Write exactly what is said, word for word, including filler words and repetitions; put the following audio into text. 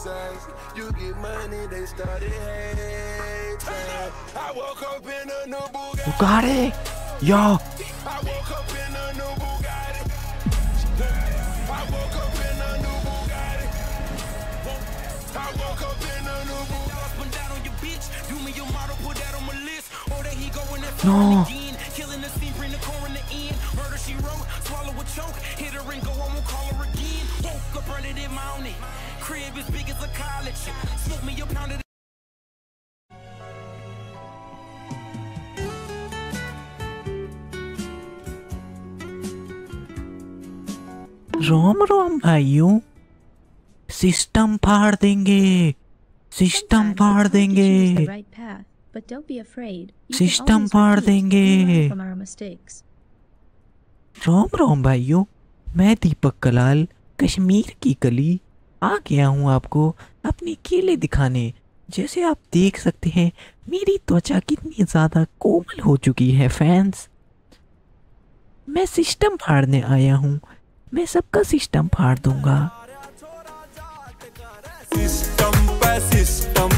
Bugatti, yo. No. रोम रोम भाइयों, system फाड़ देंगे, सिस्टम फाड़ देंगे, सिस्टम फाड़ देंगे। रोम रोम भाइयों, मैं दीपक कलाल कश्मीर की कली आ गया हूँ आपको अपनी केले दिखाने। जैसे आप देख सकते हैं मेरी त्वचा कितनी ज़्यादा कोमल हो चुकी है फैंस। मैं सिस्टम फाड़ने आया हूँ, मैं सबका सिस्टम फाड़ दूंगा। सिस्टम पे सिस्टम